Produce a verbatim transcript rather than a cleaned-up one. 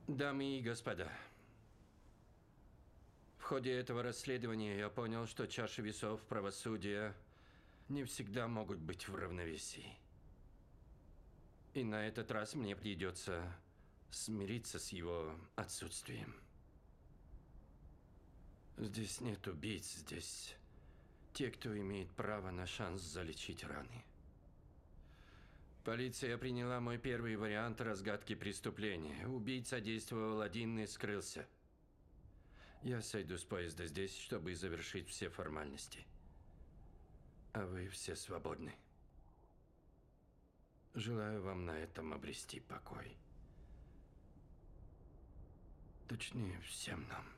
Дамы и господа, в ходе этого расследования я понял, что чаши весов правосудия не всегда могут быть в равновесии. И на этот раз мне придется смириться с его отсутствием. Здесь нет убийц, здесь те, кто имеет право на шанс залечить раны. Полиция приняла мой первый вариант разгадки преступления. Убийца действовал один и скрылся. Я сойду с поезда здесь, чтобы завершить все формальности. А вы все свободны. Желаю вам на этом обрести покой. Точнее, всем нам.